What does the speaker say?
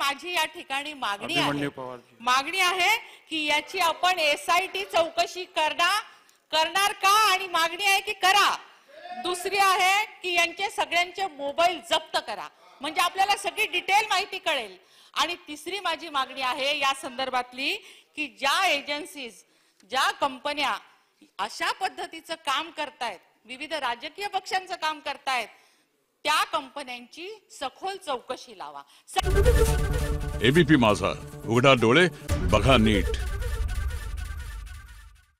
माझी या ठिकाणी अभिमन्यू पवार जी. मागणी आहे की याची आपण SIT चौकशी करणार का, आणि मागणी आहे की करा. दुसरी आहे की यांचे सगळ्यांचे मोबाईल जप्त करा, म्हणजे आपल्याला सगळी डिटेल माहिती कळेल. आणि तिसरी माझी मागणी आहे या संदर्भातली की ज्या एजन्सीज, ज्या कंपन्या अशा पद्धतीचं काम करतायत, विविध राजकीय पक्षांचं काम करतायत, त्या कंपन्यांची सखोल चौकशी लावा. ABP माझा, उघडा डोळे बघा नीट.